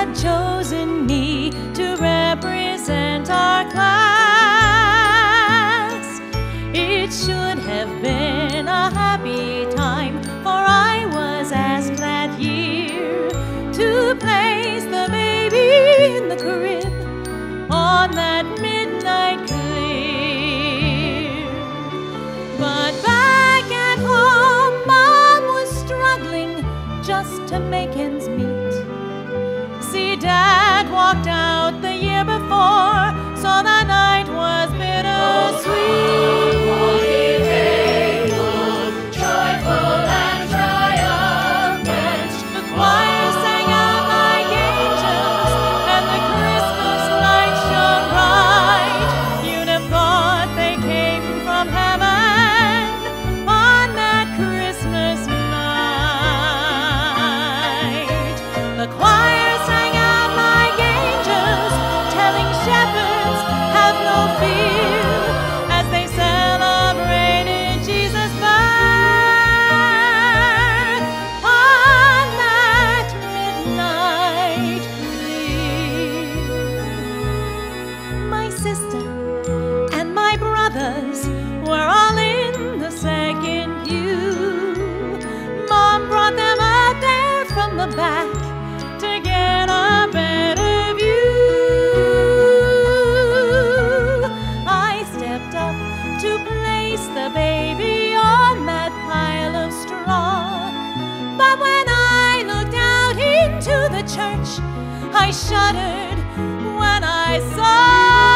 had chosen me to represent our class. It should have been a happy time, for I was asked that year to place the baby in the crib on that midnight clear. But back at home, Mom was struggling just to make ends meet. See, Dad walked out the year before, so the night was bittersweet. The choir sang out like angels, and the Christmas light shone bright. You'd have thought they came from heaven on that Christmas night. The choir sang out like angels, telling shepherds, have no fear, as they celebrated Jesus' birth on that midnight clear. My sister and my brothers were all in the second pew. Mom brought them up there from the back to get a better view. I stepped up to place the baby on that pile of straw. But when I looked out into the church, I shuddered when I saw